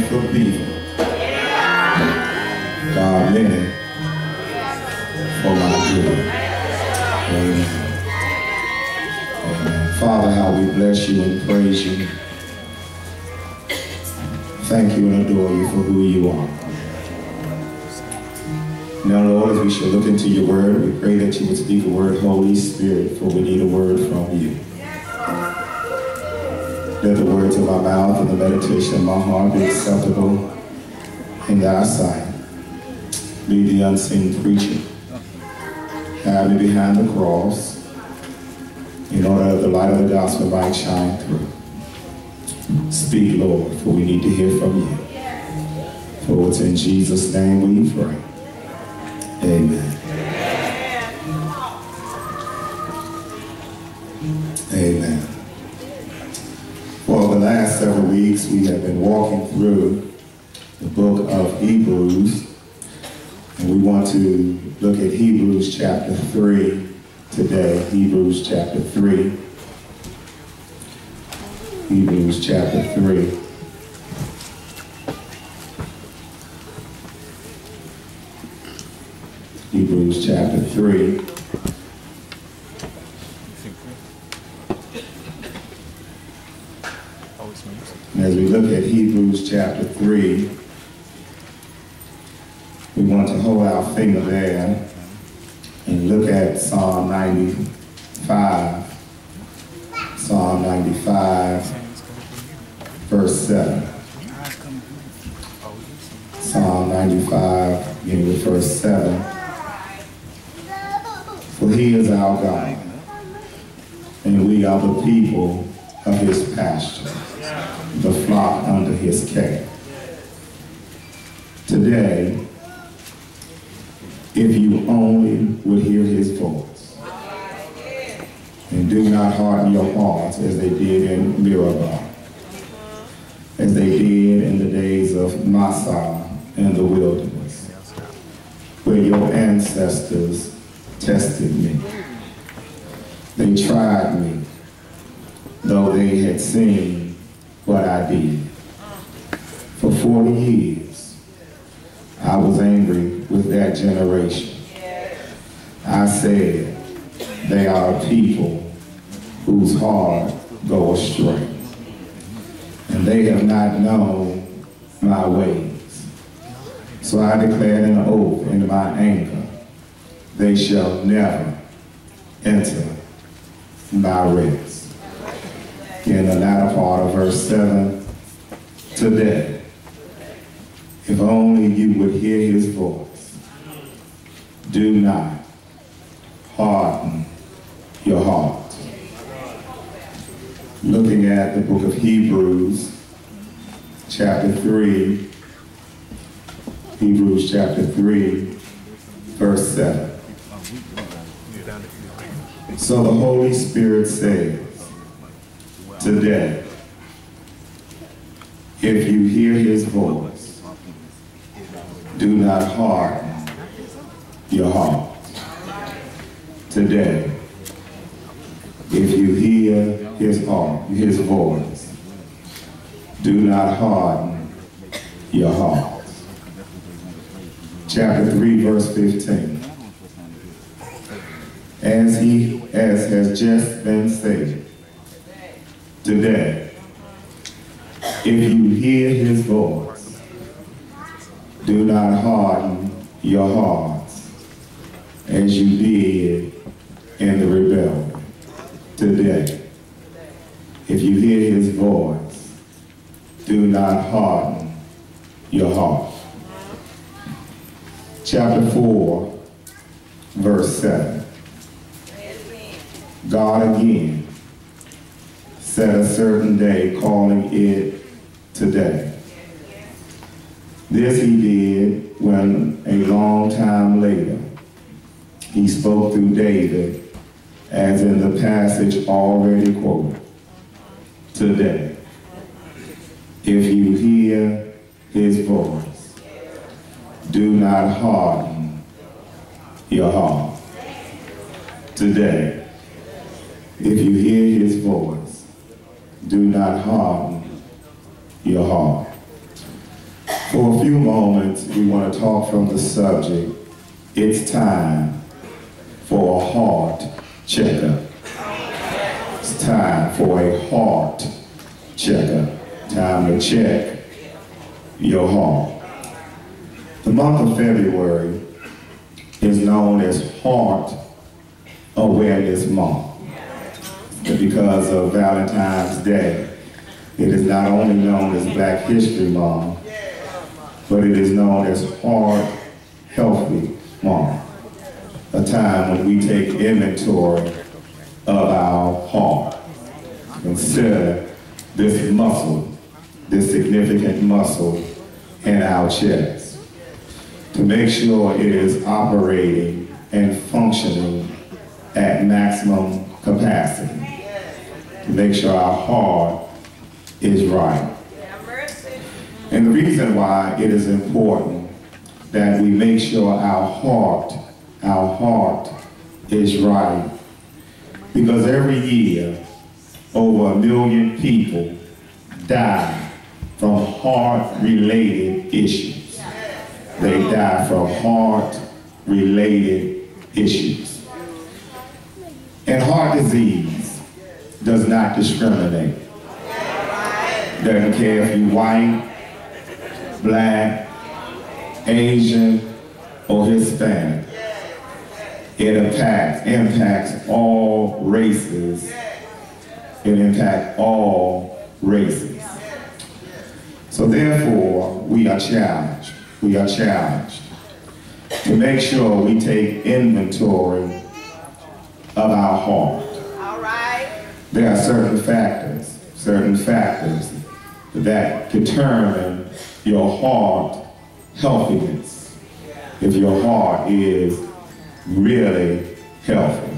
for evil. God meant it for my good. Amen. Amen. Father, how we bless you and praise you. Thank you and adore you for who you are. Now, Lord, as we shall look into your word, we pray that you would speak a word, Holy Spirit, for we need a word from you. Let the words of my mouth and the meditation of my heart be acceptable in thy sight. Be the unseen preacher. Have me behind the cross, in order that the light of the gospel might shine through. Speak, Lord, for we need to hear from you. For it's in Jesus' name we pray. Amen. Amen. For the last several weeks, we have been walking through the book of Hebrews, and we want to look at Hebrews chapter 3 today. Hebrews chapter 3. Hebrews chapter 3. Hebrews chapter 3. As we look at Hebrews chapter 3, we want to hold our finger there and look at Psalm 95. Psalm 95, verse 7. Psalm 95, beginning with verse 7. For he is our God, and we are the people of his pasture, the flock under his care. Today, if you only would hear his voice, and do not harden your hearts as they did in Meribah, as they did in the days of Massah in the wilderness, where your ancestors tested me. They tried me, though they had seen what I did. For 40 years, I was angry with that generation. I said, they are a people whose heart go astray, and they have not known my ways. So I declared an oath in my anger, they shall never enter my rest. In the latter part of verse 7, today, if only you would hear his voice, do not harden your heart. Looking at the book of Hebrews, chapter 3, Hebrews chapter 3, verse 7. So the Holy Spirit says, today, if you hear his voice, do not harden your heart. Today, if you hear his voice, do not harden your heart. Chapter 3, verse 15. As has just been said, today, if you hear his voice, do not harden your hearts as you did in the rebellion. Today, if you hear his voice, do not harden your heart. Chapter 4, verse 7. God again set a certain day, calling it today. This he did when a long time later he spoke through David, as in the passage already quoted. Today, if you hear his voice, do not harden your heart. Today, if you hear his voice, do not harden your heart. For a few moments, we want to talk from the subject, it's time for a heart checkup. It's time for a heart checkup. Time to check your heart. The month of February is known as Heart Awareness Month. Because of Valentine's Day, it is not only known as Black History Month, but it is known as Heart Healthy Month. A time when we take inventory of our heart. Consider this muscle, this significant muscle in our chest, to make sure it is operating and functioning at maximum capacity, to make sure our heart is right. And the reason why it is important that we make sure our heart is right, because every year over 1 million people die from heart-related issues. They die from heart-related issues. And heart disease does not discriminate. Doesn't care if you're white, Black, Asian, or Hispanic. It impacts all races. It impacts all races. So therefore, we are challenged to make sure we take inventory of our heart. All right. There are certain factors that determine your heart healthiness, if your heart is really healthy.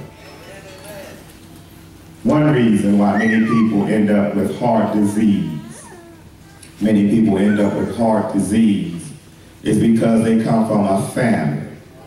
One reason why many people end up with heart disease is because they come from a family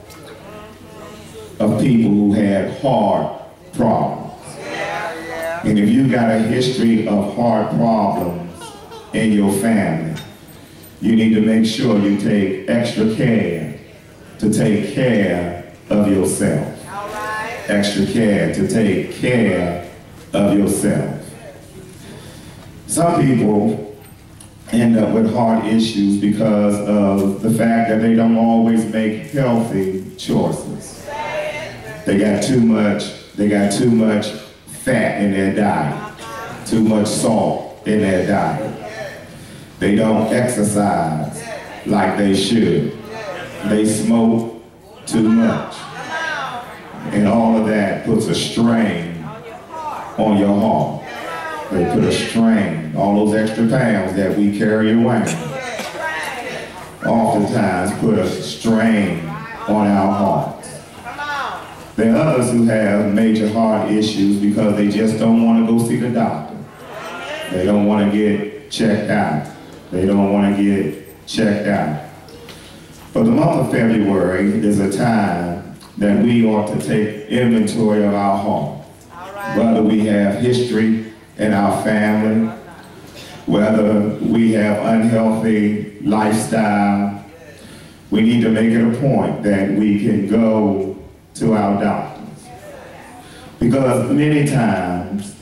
of people who had heart problems. And if you got a history of heart problems in your family, you need to make sure you take extra care to take care of yourself. Extra care to take care of yourself. Some people end up with heart issues because of the fact that they don't always make healthy choices. They got too much fat in their diet, too much salt in their diet. They don't exercise like they should. They smoke too much. And all of that puts a strain on your heart. They put a strain, all those extra pounds that we carry around, oftentimes put a strain on our hearts. There are others who have major heart issues because they just don't want to go see the doctor. They don't want to get checked out. But the month of February is a time that we ought to take inventory of our heart. Whether we have history in our family, whether we have unhealthy lifestyle, we need to make it a point that we can go to our doctors. Because many times,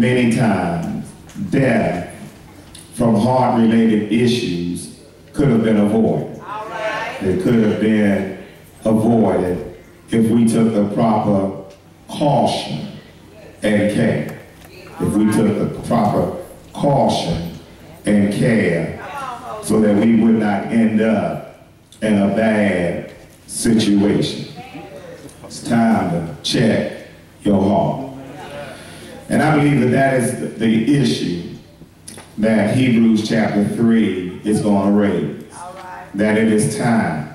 death from heart-related issues could have been avoided. It could have been avoided if we took the proper caution and care. If we took the proper caution and care so that we would not end up in a bad situation. It's time to check your heart. And I believe that that is the issue that Hebrews chapter 3 is going to raise. That it is time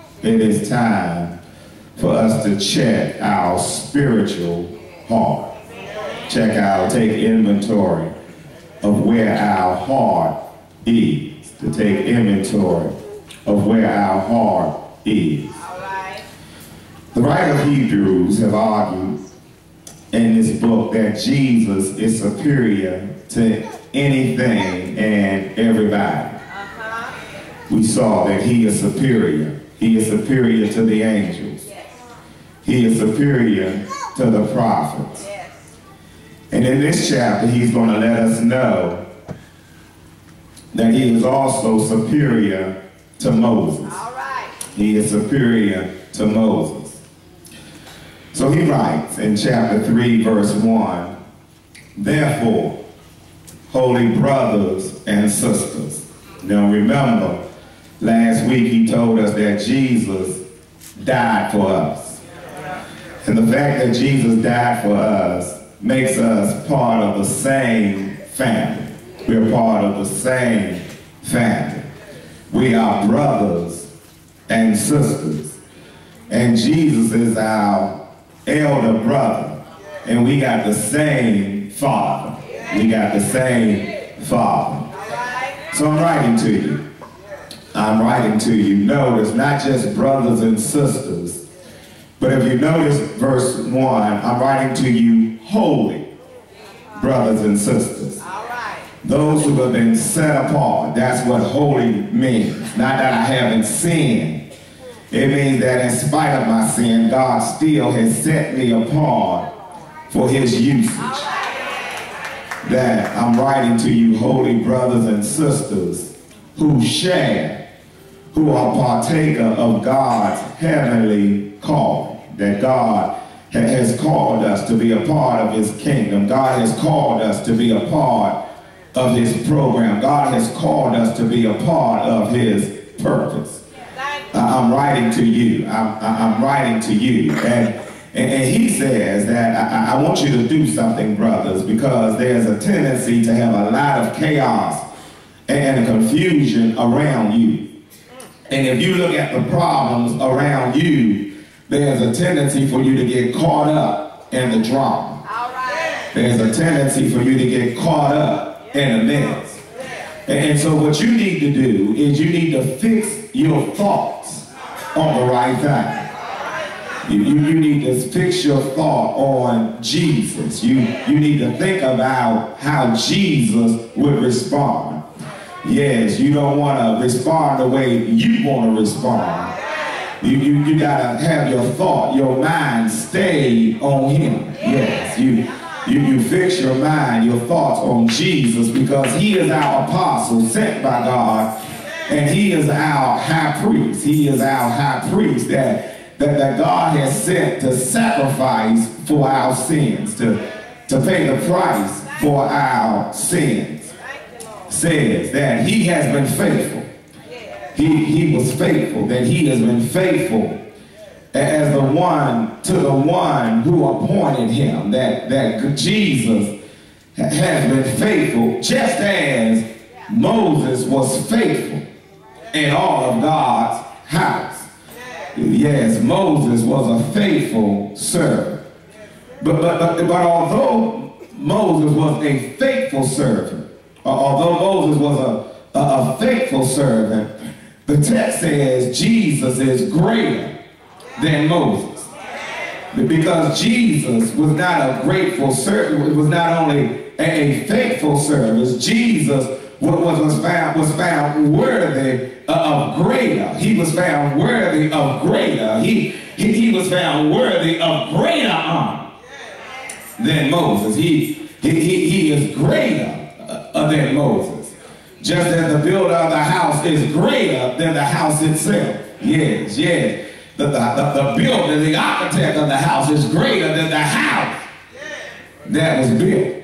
for us to check our spiritual heart. Take inventory of where our heart is. To take inventory of where our heart is. The writer of Hebrews have argued in this book that Jesus is superior to anything and everybody. We saw that he is superior. He is superior to the angels. He is superior to the prophets. And in this chapter, he's going to let us know that he is also superior to Moses. He is superior to Moses. So he writes in chapter 3, verse 1, therefore, holy brothers and sisters. Now remember, last week he told us that Jesus died for us. And the fact that Jesus died for us makes us part of the same family. We're part of the same family. We are brothers and sisters. And Jesus is our elder brother. And we got the same father. We got the same father. So I'm writing to you. I'm writing to you. Notice, not just brothers and sisters, but if you notice verse 1, I'm writing to you holy brothers and sisters. Those who have been set apart. That's what holy means. Not that I haven't sinned. It means that in spite of my sin, God still has set me apart for his usage. That I'm writing to you holy brothers and sisters who share, who are partaker of God's heavenly call. That God has called us to be a part of his kingdom. God has called us to be a part of his program. God has called us to be a part of his purpose. I'm writing to you. I'm writing to you. And he says that I want you to do something, brothers, because there's a tendency to have a lot of chaos and confusion around you. And if you look at the problems around you, there's a tendency for you to get caught up in the drama. There's a tendency for you to get caught up in the mess. And so what you need to do is you need to fix your thoughts on the right thing. You need to fix your thought on Jesus. You need to think about how Jesus would respond. Yes, you don't want to respond the way you want to respond. You got to have your thought, your mind stay on him. Yes, you fix your mind, your thoughts on Jesus, because he is our apostle sent by God, and he is our high priest. He is our high priest that God has sent to sacrifice for our sins, to pay the price for our sins. Says that he has been faithful. He was faithful, that he has been faithful as the one to the one who appointed him, that Jesus has been faithful, just as Moses was faithful in all of God's house. Yes, Moses was a faithful servant. But although Moses was a faithful servant, although Moses was a faithful servant, the text says Jesus is greater than Moses. Because Jesus was not a grateful servant, it was not only a faithful servant, Jesus was found worthy of greater. He was found worthy of greater. He was found worthy of greater honor than Moses. He is greater than Moses. Just as the builder of the house is greater than the house itself. Yes. The builder, the architect of the house is greater than the house that was built.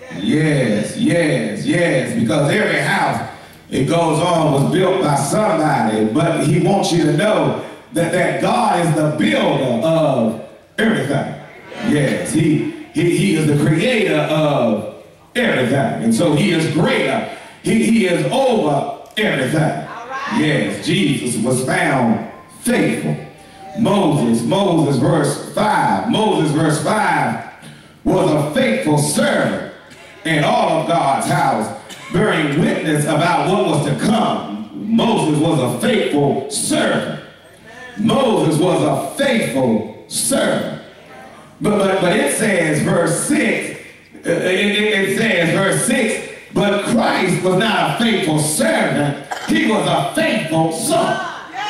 Yes. Because every house, it goes on, was built by somebody. But he wants you to know that God is the builder of everything. Yes, he is the creator of everything. And so he is greater. He is over everything. Yes, Jesus was found faithful. Moses, verse 5. Moses, verse 5, was a faithful servant in all of God's house, bearing witness about what was to come. Moses was a faithful servant. Moses was a faithful servant. But it says, verse 6, it says, verse 6, But Christ was not a faithful servant. He was a faithful son.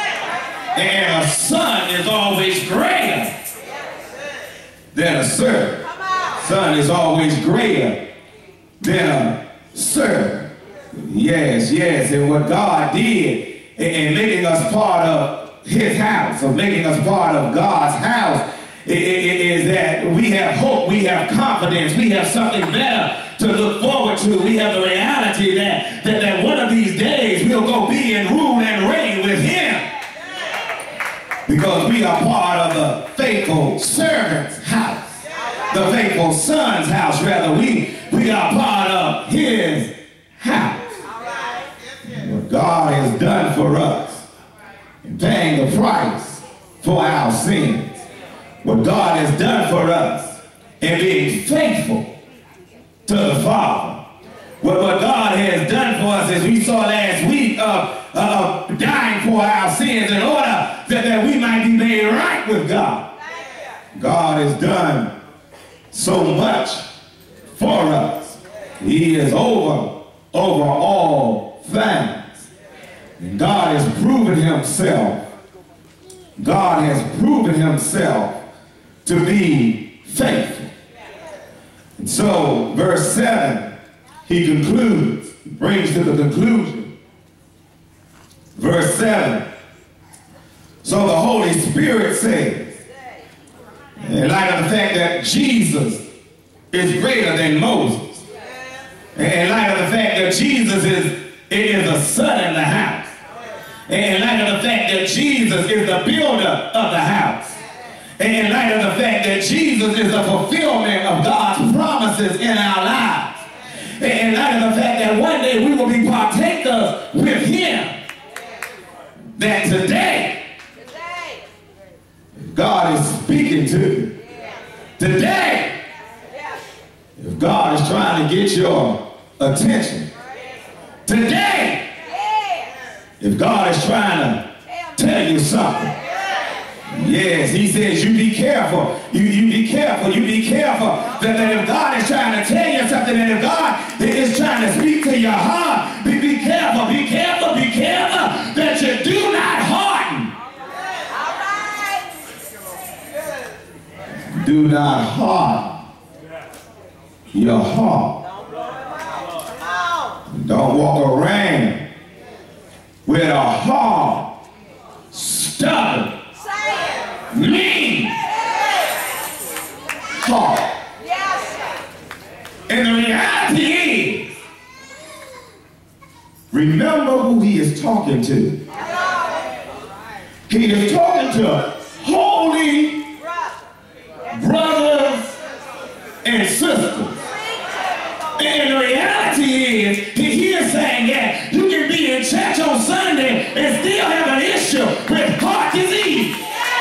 And a son is always greater than a servant. Son is always greater than a servant. Yes, yes. And what God did in making us part of his house, or making us part of God's house, is that we have hope, we have confidence, we have something better to look forward to. We have the reality that one of these days we'll go be and rule and reign with him. Because we are part of the faithful servant's house. The faithful son's house, rather. We are part of his house. What God has done for us in paying the price for our sins. What God has done for us in being faithful to the Father. What God has done for us, as we saw last week, of dying for our sins in order that we might be made right with God. God has done so much for us. He is over all things. And God has proven himself. God has proven himself to be faithful. And so, verse 7, he concludes, brings to the conclusion. Verse 7, so the Holy Spirit says, in light of the fact that Jesus is greater than Moses, in light of the fact that Jesus is a son in the house, in light of the fact that Jesus is the builder of the house, in light of the fact that Jesus is the fulfillment of God's promises in our lives, in light of the fact that one day we will be partakers with him, that today God is speaking to you. Today, if God is trying to get your attention, today, if God is trying to tell you something, yes, he says you be careful, you be careful, you be careful, that if God is trying to tell you something, and if God is trying to speak to your heart, be careful, be careful, be careful, that you do not harden. Do not harden your heart. Don't walk around with a hard, stubborn, mean heart. And the reality is, remember who he is talking to. He is talking to holy brothers and sisters. And the reality is, he is saying that you can be in church on Sunday and still have an issue with heart disease.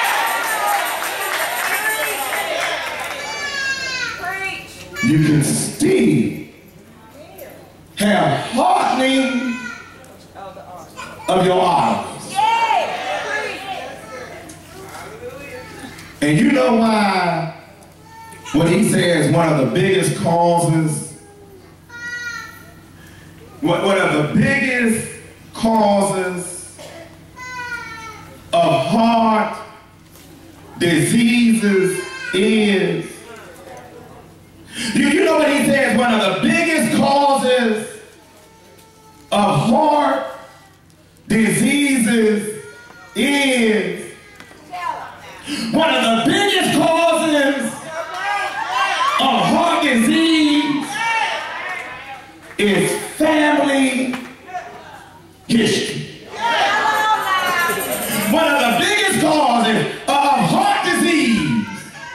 You can still have hardening of your arteries. And you know why, when he says one of the biggest causes, one of the biggest causes of heart diseases is, you know what he says one of the biggest causes of heart diseases is? One of the biggest causes of heart disease is family history. One of the biggest causes of heart disease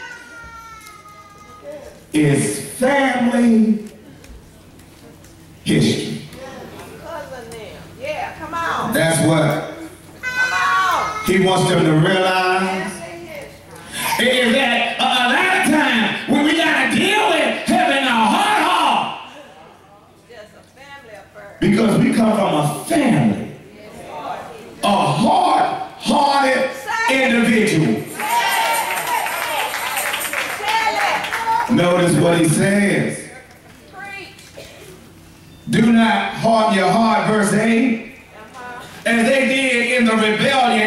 is family history. Yeah, come on. That's what he wants them to realize. Is that a lot of times when we got to deal with having a heart, Just a family affair. because we come from a family, a hard-hearted individual. Notice what he says. Do not harden your heart, verse 8. As they did in the rebellion,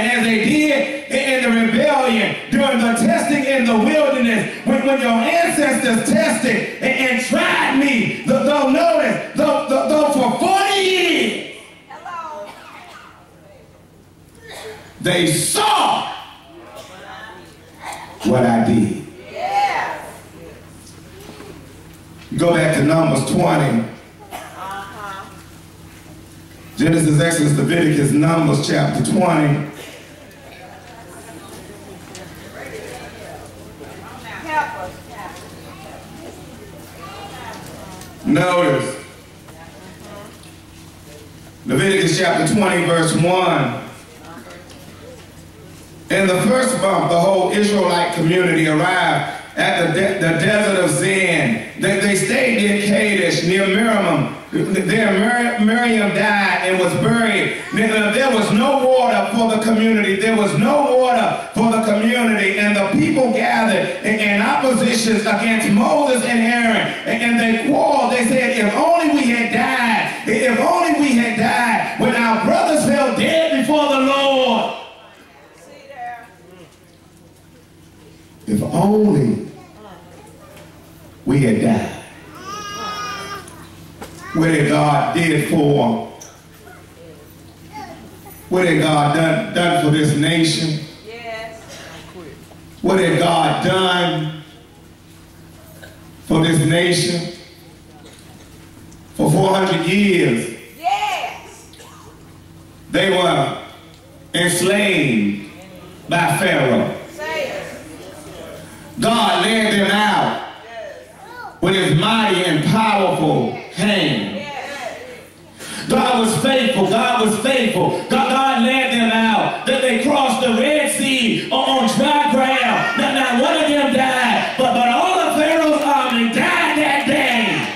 during the testing in the wilderness, when your ancestors tested and tried me, though notice, though for 40 years, they saw what I did. Go back to Numbers 20. Genesis, Exodus, Leviticus, Numbers chapter 20. Notice. Leviticus chapter 20, verse 1. In the first month, the whole Israelite community arrived at the desert of Zin. They stayed near Kadesh, near Miriam. There Miriam died and was buried. There was no water for the community. There was no water for the community. And the people gathered in opposition against Moses and Aaron. And they quarreled. They said, if only we had died. If only we had died when our brothers fell dead before the Lord. If only we had died. What had God did for? What had God done for this nation? Yes. What had God done for this nation? For 400 years. Yes. They were enslaved by Pharaoh. God led them out with his mighty and powerful hand. God was faithful. God was faithful. God led them out. That they crossed the Red Sea on dry ground. Not one of them died, but all of Pharaoh's army died that day.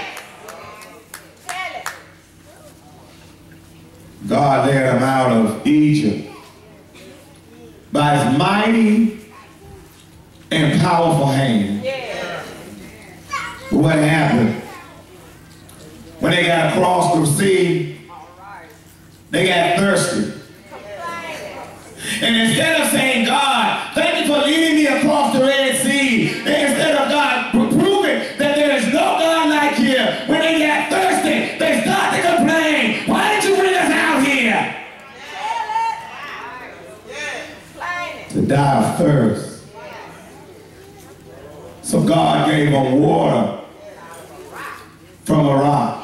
God led them out of Egypt by his mighty and powerful hand. But what happened? When they got across the sea, they got thirsty. And instead of saying, God, thank you for leading me across the Red Sea, instead of God proving that there is no God like here, when they got thirsty, they start to complain. Why did you bring us out here? To die of thirst. So God gave them water from a rock.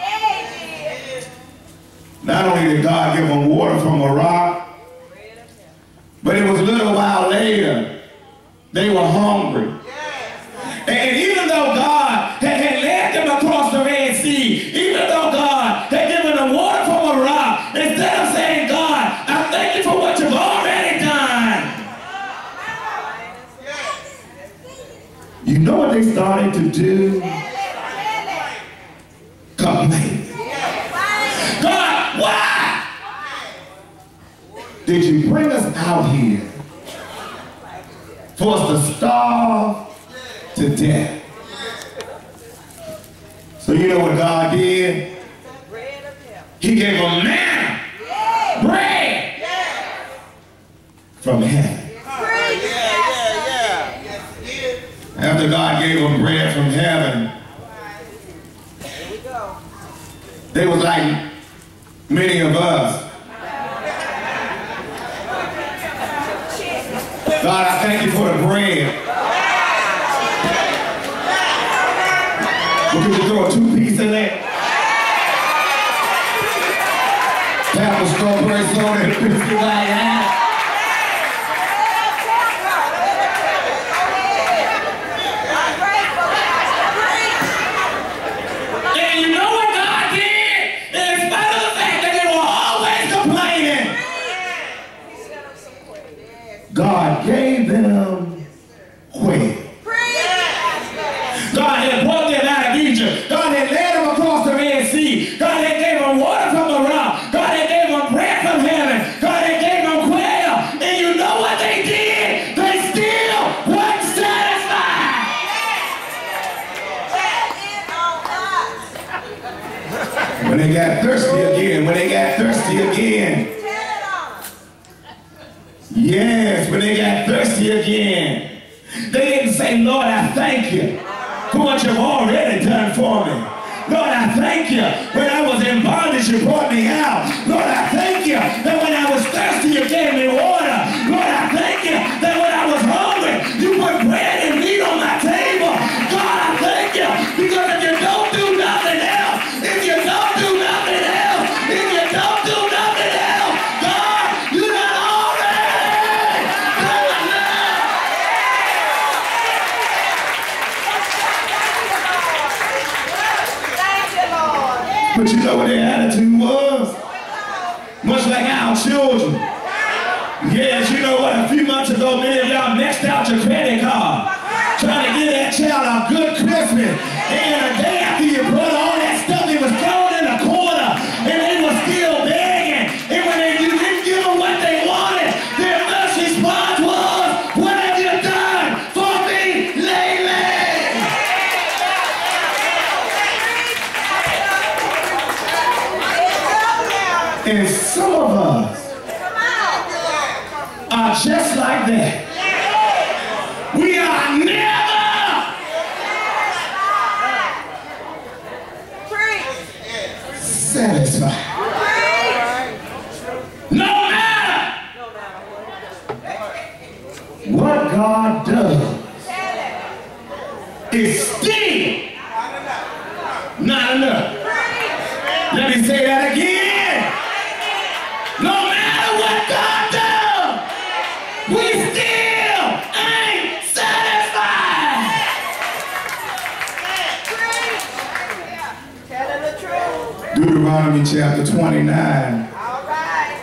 Not only did God give them water from a rock, but it was a little while later, they were hungry. And even though God had led them across the Red Sea, even though God had given them water from a rock, instead of saying, God, I thank you for what you've already done, you know what they started to do? Complain. God, why did you bring us out here for us to starve to death? So you know what God did? He gave them manna, bread from heaven. After God gave them bread from heaven, they was like many of us. God, I thank you for the bread. But could you throw a 2-piece in there? Apple, strawberry, soda, and biscuit like that. God gave them quail. God had brought them out of Egypt. God had led them across the Red Sea. God had gave them water from the rock. God had gave them bread from heaven. God had gave them thirsty again. Yes, when they got thirsty again. They didn't say, Lord, I thank you for what you've already done for me. Lord, I thank you. When I was in bondage, you brought me out. Lord, I thank you that when I was thirsty, you gave me water. Lord, I thank you that when I was hungry, you put bread and meat on my table. God, I thank you because if you don't do nothing else, if you don't do nothing else, if you don't do nothing else, God, you done already done enough. But you know what their attitude was? Much like our children. Yes, you know what? A few months ago, many of y'all maxed out your credit card, trying to give that child a good Christmas. And a day after you brought all that stuff, it was thrown in a corner, and they were still begging. And when you didn't give them what they wanted, their first response was, "What have you done for me lately?" And some of us are just like that. We are never satisfied. No matter what God does, it's still not enough. Let me say that again. No matter what God does, we still ain't satisfied. Telling the truth. Deuteronomy chapter 29. All right.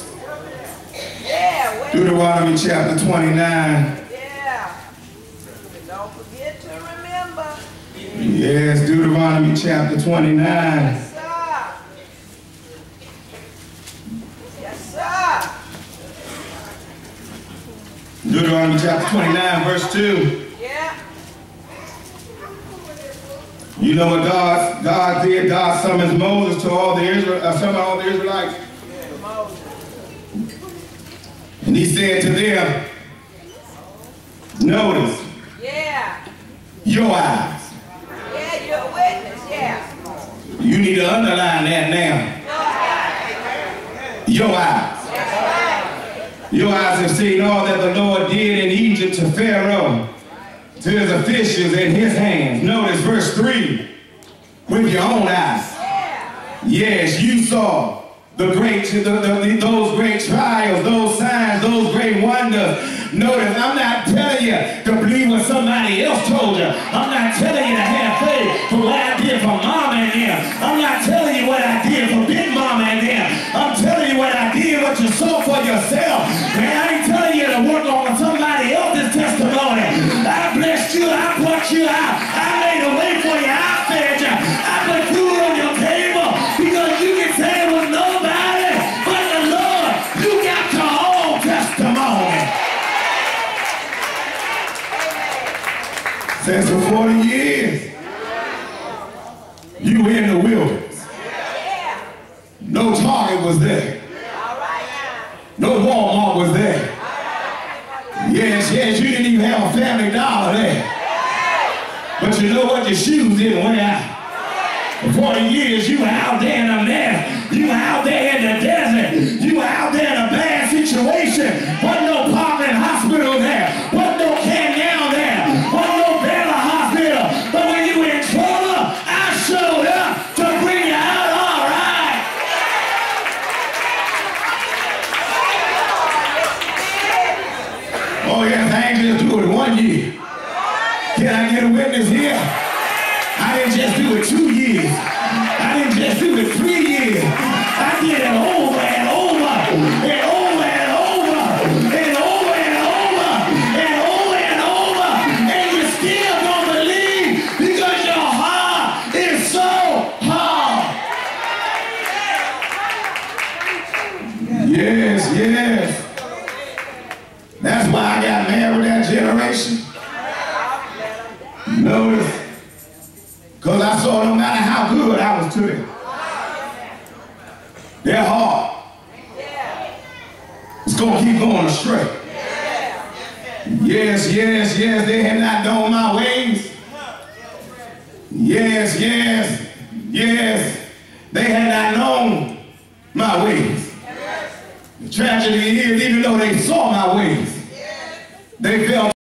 Yeah. Deuteronomy chapter 29. Yeah. Don't forget to remember. Yes, Deuteronomy chapter 29. Yes, sir. Yes, sir. Deuteronomy chapter 29, verse 2. Yeah. You know what God did? God summons Moses to all the Israelites. And he said to them, notice, Yeah. your eyes. Yeah, you're a witness. Yeah. You need to underline that now. Your eyes. Your eyes have seen all that the Lord did in Egypt to Pharaoh, to his officials in his hands. Notice verse 3. With your own eyes. Yes, you saw those great trials, those signs, those great wonders. Notice, I'm not telling you to believe what somebody else told you. I'm not telling you to have faith for what I did for Mama and them. I'm not telling you what I did for Big Mama and them. I'm telling you what I did, what you saw for yourself. Man, I ain't telling you to work on somebody else's testimony. I blessed you, I brought you out. I made a way for you, I fed you. I put food on your table because you can say it was nobody but the Lord. You got your own testimony. Since for 40 years, you were in the wilderness. No Target was there. No Walmart was there. Yes, you didn't even have a Family Dollar there. But you know what? Your shoes didn't wear out. For 40 years, you were out there in a mess. You were out there in the desert. You were out there in a bad situation. Wasn't no Parkland Hospital there. Wasn't no Canyon there. Wasn't no Baylor Hospital. But when you were in trouble, I showed up to bring you out all right. Oh yes, I ain't just do it 1 year. Can I get a witness here? I didn't just do it 2 years. I didn't just do it 3 years. I did it over and over and over and over and over and over and over and over. And you still don't believe because your heart is so hard. Yes. That's why I got married with that generation. Notice, because I saw no matter how good I was to them, their heart gonna keep going astray. Yes, yes, yes, they had not known my ways. Yes, yes, yes, they had not known my ways. The tragedy is, even though they saw my ways, they felt